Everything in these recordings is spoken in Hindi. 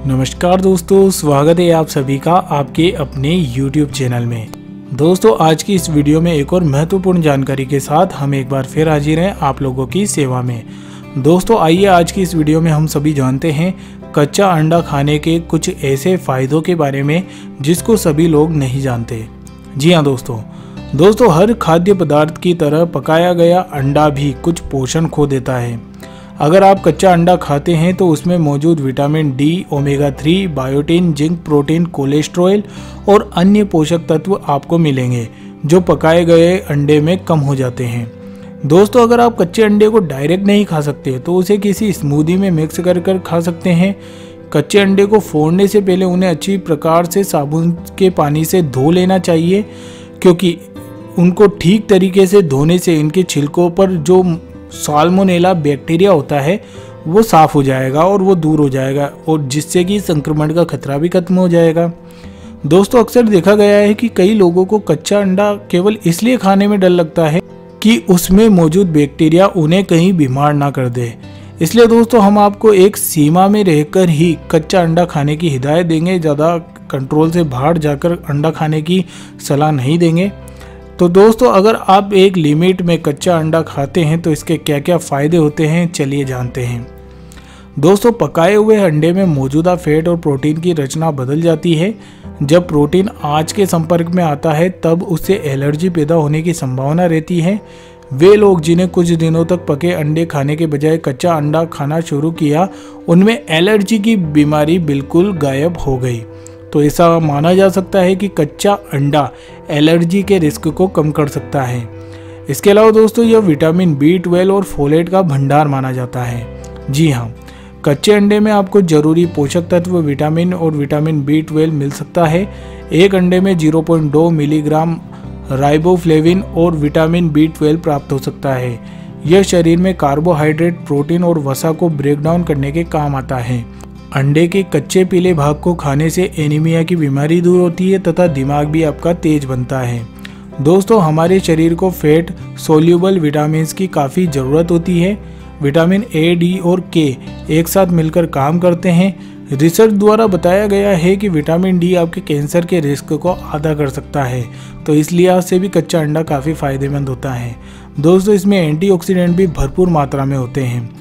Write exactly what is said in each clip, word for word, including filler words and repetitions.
नमस्कार दोस्तों, स्वागत है आप सभी का आपके अपने YouTube चैनल में। दोस्तों, आज की इस वीडियो में एक और महत्वपूर्ण जानकारी के साथ हम एक बार फिर हाजिर हैं आप लोगों की सेवा में। दोस्तों, आइए आज की इस वीडियो में हम सभी जानते हैं कच्चा अंडा खाने के कुछ ऐसे फ़ायदों के बारे में जिसको सभी लोग नहीं जानते। जी हाँ दोस्तों, दोस्तों हर खाद्य पदार्थ की तरह पकाया गया अंडा भी कुछ पोषण खो देता है। अगर आप कच्चा अंडा खाते हैं तो उसमें मौजूद vitamin D, omega three, biotin, zinc, protein, cholesterol और अन्य पोषक तत्व आपको मिलेंगे जो पकाए गए अंडे में कम हो जाते हैं। दोस्तों, अगर आप कच्चे अंडे को डायरेक्ट नहीं खा सकते तो उसे किसी स्मूदी में मिक्स कर कर खा सकते हैं। कच्चे अंडे को फोड़ने से पहले उन्हें अच्छी प्रकार से साबुन के पानी से धो लेना चाहिए, क्योंकि उनको ठीक तरीके से धोने से इनके छिलकों पर जो साल्मोनेला बैक्टीरिया होता है वो साफ हो जाएगा और वो दूर हो जाएगा, और जिससे कि संक्रमण का खतरा भी खत्म हो जाएगा। दोस्तों, अक्सर देखा गया है कि कई लोगों को कच्चा अंडा केवल इसलिए खाने में डर लगता है कि उसमें मौजूद बैक्टीरिया उन्हें कहीं बीमार ना कर दे। इसलिए दोस्तों, हम आपको एक सीमा में रहकर ही कच्चा अंडा खाने की हिदायत देंगे। ज़्यादा कंट्रोल से बाहर जाकर अंडा खाने की सलाह नहीं देंगे। तो दोस्तों, अगर आप एक लिमिट में कच्चा अंडा खाते हैं तो इसके क्या क्या फ़ायदे होते हैं, चलिए जानते हैं। दोस्तों, पकाए हुए अंडे में मौजूदा फैट और प्रोटीन की रचना बदल जाती है। जब प्रोटीन आंच के संपर्क में आता है तब उससे एलर्जी पैदा होने की संभावना रहती है। वे लोग जिन्हें कुछ दिनों तक पके अंडे खाने के बजाय कच्चा अंडा खाना शुरू किया, उनमें एलर्जी की बीमारी बिल्कुल गायब हो गई। तो ऐसा माना जा सकता है कि कच्चा अंडा एलर्जी के रिस्क को कम कर सकता है। इसके अलावा दोस्तों, यह विटामिन बी ट्वेल्व और फोलेट का भंडार माना जाता है। जी हाँ, कच्चे अंडे में आपको जरूरी पोषक तत्व विटामिन और विटामिन बी ट्वेल्व मिल सकता है। एक अंडे में zero point two milligram riboflavin और विटामिन बी ट्वेल्व प्राप्त हो सकता है। यह शरीर में कार्बोहाइड्रेट, प्रोटीन और वसा को ब्रेक डाउन करने के काम आता है। अंडे के कच्चे पीले भाग को खाने से एनीमिया की बीमारी दूर होती है तथा दिमाग भी आपका तेज बनता है। दोस्तों, हमारे शरीर को फैट सोल्यूबल विटामिन्स की काफ़ी ज़रूरत होती है। विटामिन ए, डी और के एक साथ मिलकर काम करते हैं। रिसर्च द्वारा बताया गया है कि विटामिन डी आपके कैंसर के रिस्क को आधा कर सकता है, तो इस लिहाज से भी कच्चा अंडा काफ़ी फ़ायदेमंद होता है। दोस्तों, इसमें एंटीऑक्सीडेंट भी भरपूर मात्रा में होते हैं।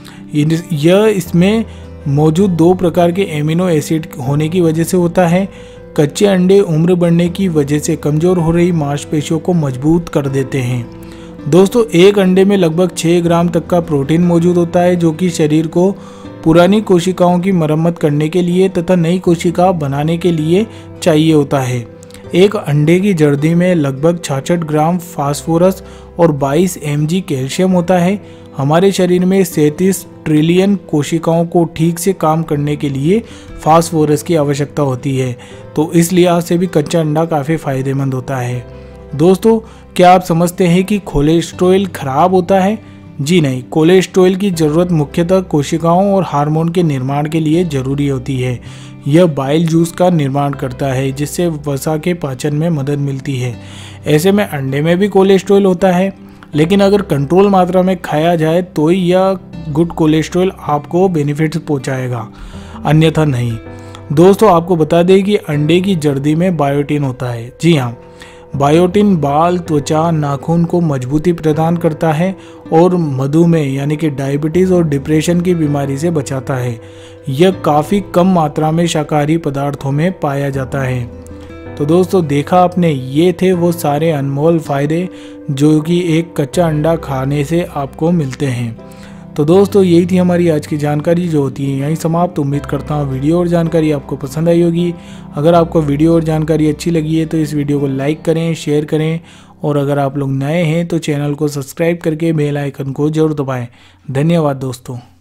यह इसमें मौजूद दो प्रकार के एमिनो एसिड होने की वजह से होता है। कच्चे अंडे उम्र बढ़ने की वजह से कमज़ोर हो रही मांसपेशियों को मजबूत कर देते हैं। दोस्तों, एक अंडे में लगभग छः ग्राम तक का प्रोटीन मौजूद होता है, जो कि शरीर को पुरानी कोशिकाओं की मरम्मत करने के लिए तथा नई कोशिका बनाने के लिए चाहिए होता है। एक अंडे की जर्दी में लगभग छियासठ ग्राम फास्फोरस और बाईस एम जी कैल्शियम होता है। हमारे शरीर में सैंतीस ट्रिलियन कोशिकाओं को ठीक से काम करने के लिए फास्फोरस की आवश्यकता होती है, तो इस लिहाज से भी कच्चा अंडा काफ़ी फ़ायदेमंद होता है। दोस्तों, क्या आप समझते हैं कि कोलेस्ट्रॉल खराब होता है? जी नहीं, कोलेस्ट्रॉल की ज़रूरत मुख्यतः कोशिकाओं और हार्मोन के निर्माण के लिए ज़रूरी होती है। यह बाइल जूस का निर्माण करता है, जिससे वसा के पाचन में मदद मिलती है। ऐसे में अंडे में भी कोलेस्ट्रॉल होता है, लेकिन अगर कंट्रोल मात्रा में खाया जाए तो ही यह गुड कोलेस्ट्रॉल आपको बेनिफिट्स पहुंचाएगा, अन्यथा नहीं। दोस्तों, आपको बता दें कि अंडे की जर्दी में बायोटिन होता है। जी हाँ, बायोटिन बाल, त्वचा, नाखून को मजबूती प्रदान करता है और मधुमेह यानी कि डायबिटीज़ और डिप्रेशन की बीमारी से बचाता है। यह काफ़ी कम मात्रा में शाकाहारी पदार्थों में पाया जाता है। तो दोस्तों, देखा आपने, ये थे वो सारे अनमोल फ़ायदे जो कि एक कच्चा अंडा खाने से आपको मिलते हैं। तो दोस्तों, यही थी हमारी आज की जानकारी जो होती है यहीं समाप्त। उम्मीद करता हूँ वीडियो और जानकारी आपको पसंद आई होगी। अगर आपको वीडियो और जानकारी अच्छी लगी है तो इस वीडियो को लाइक करें, शेयर करें, और अगर आप लोग नए हैं तो चैनल को सब्सक्राइब करके बेल आइकन को जरूर दबाएं। धन्यवाद दोस्तों।